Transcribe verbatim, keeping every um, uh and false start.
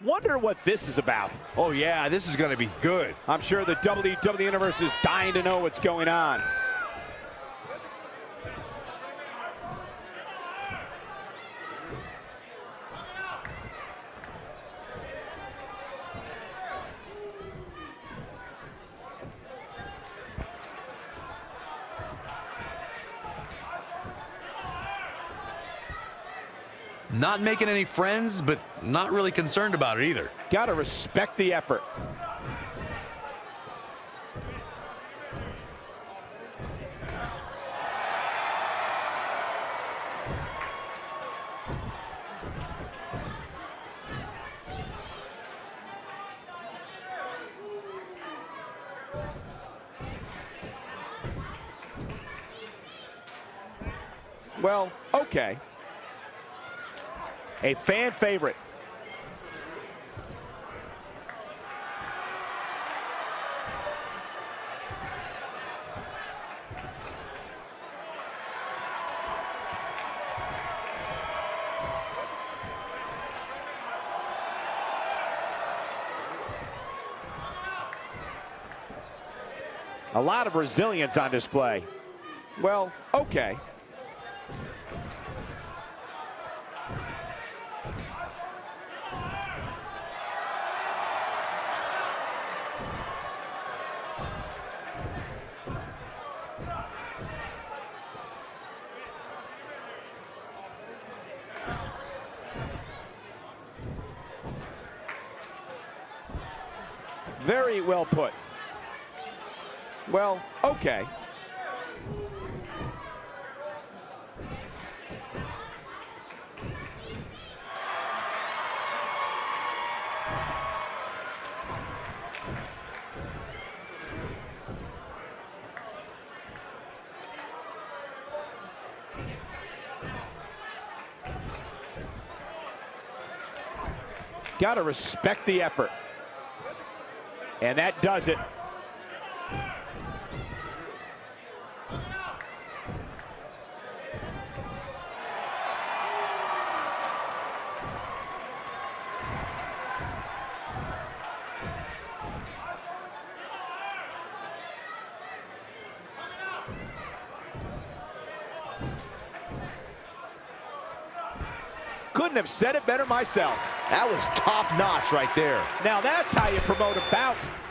Wonder what this is about. Oh yeah, this is gonna be good. I'm sure the W W E Universe is dying to know what's going on. Not making any friends, but not really concerned about it either. Gotta respect the effort. Well, okay. A fan favorite. A lot of resilience on display. Well, okay. Very well put. Well, okay. Gotta respect the effort. And that does it. Couldn't have said it better myself. That was top notch right there. Now that's how you promote a bout.